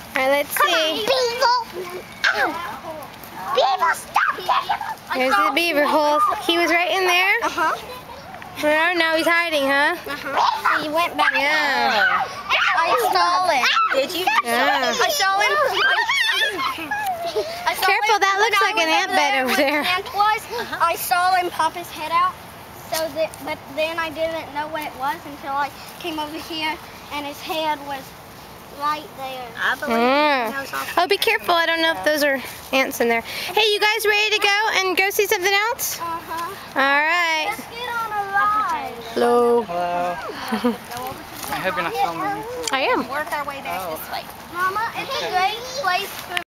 Alright, let's see. Beaver, stop getting him! There's the beaver hole. He was right in there? Uh-huh. Well, now he's hiding, huh? Uh-huh. He went back. Yeah. I saw him. Did you? Yeah. I saw him. Careful, that looks like an ant bed over there. I saw him pop his head out. But then I didn't know what it was until I came over here and his head was right there. I believe Oh, be careful. I don't know if those are ants in there. Hey, you guys ready to go and go see something else? Uh-huh. All right. Let's get on a ride. Hello. Hello. I hope you're not filming me. I am. Work our way back this way. Mama, it's a great place for